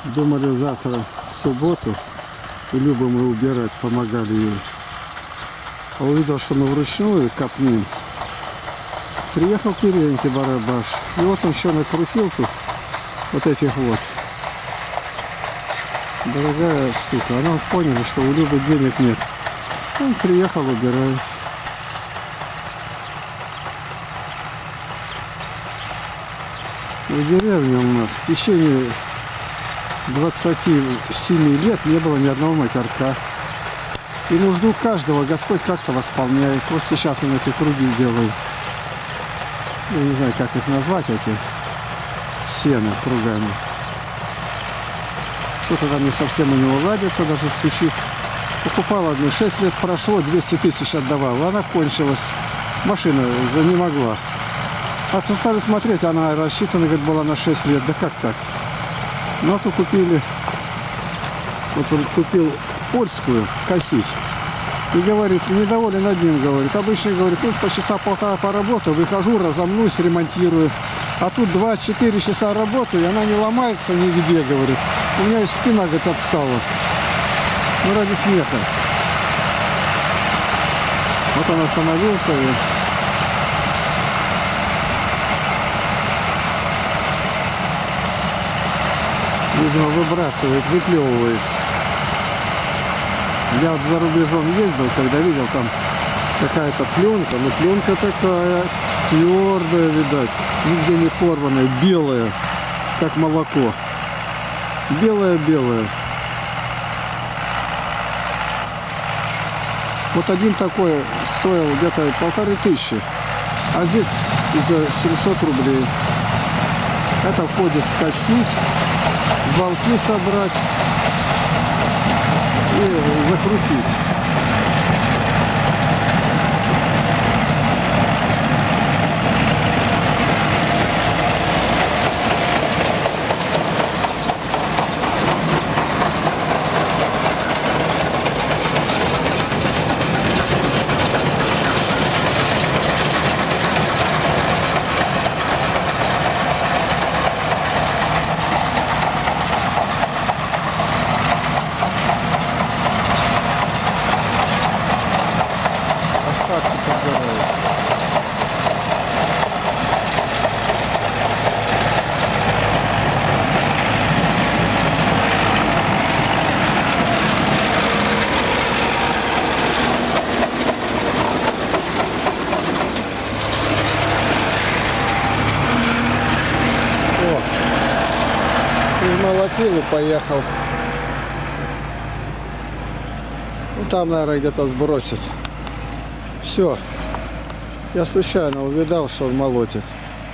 Думали завтра в субботу, и Любу мы убирать, помогали ей. А увидел, что мы вручную копнем. Приехал Терентий Барабаш. И вот он еще накрутил тут вот этих вот. Дорогая штука. Она поняла, что у Любы денег нет. Он приехал убирать. В деревне у нас в течение 27 лет не было ни одного матерка. И нужду каждого Господь как-то восполняет. Вот сейчас он эти круги делает. Я не знаю, как их назвать, эти сено кругами. Что-то там не совсем у него ладится, даже стучит. Покупал одну, 6 лет прошло, 200 тысяч отдавал. Она кончилась. Машина не могла. А то стали смотреть, она рассчитана, говорит, была на 6 лет. Да как так? Ну, а то купили. Вот он купил польскую косить. И говорит, недоволен одним, говорит. Обычно, говорит, ну, по часа полтора поработаю, выхожу, разомнусь, ремонтирую. А тут 2-4 часа работаю, и она не ломается нигде, говорит. У меня и спина, говорит, отстала. Ну, ради смеха. Вот он остановился и... Видимо, выбрасывает, выплевывает. Я вот за рубежом ездил, когда видел там какая-то пленка, но пленка такая твердая, видать, нигде не порванная, белая, как молоко. Белая-белая. Вот один такой стоил где-то 1500, а здесь за 700 рублей. Это входит скосить, болты собрать и закрутить. Молотил и поехал. Ну, там, наверное, где-то сбросит. Все. Я случайно увидал, что он молотит.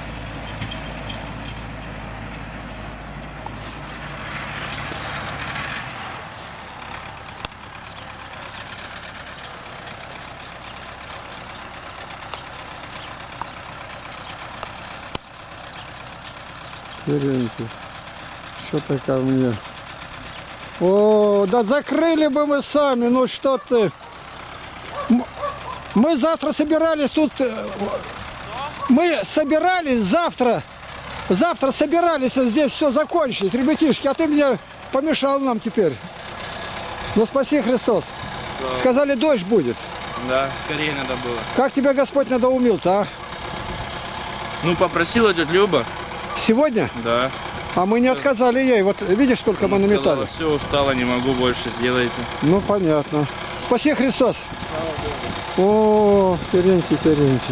Терентий. Что-то ко мне. О, да закрыли бы мы сами, ну что ты. Мы завтра собирались тут. Мы собирались завтра. Завтра собирались здесь все закончить, ребятишки, а ты мне помешал нам теперь. Ну спаси Христос. Да. Сказали, дождь будет. Да, скорее надо было. Как тебя Господь надоумил-то, а? Ну, попросила тетя Люба. Сегодня? Да. А мы не отказали ей. Вот видишь, сколько мы наметали. Все, устала, не могу больше, сделайте. Ну, понятно. Спаси Христос. О, Терентий, Терентий.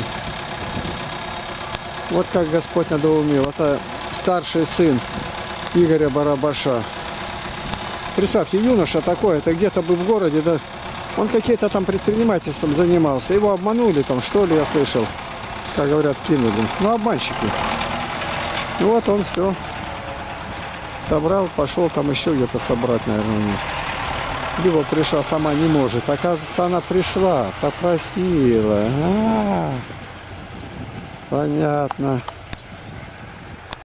Вот как Господь надоумил. Это старший сын Игоря Барабаша. Представьте, юноша такой, это где-то бы в городе, да, он какие-то там предпринимательством занимался. Его обманули там, что ли, я слышал. Как говорят, кинули. Ну, обманщики. Ну, вот он все. Собрал, пошел там еще где-то собрать, наверное, у них. Люба пришла, сама не может. Оказывается, она пришла, попросила. Понятно.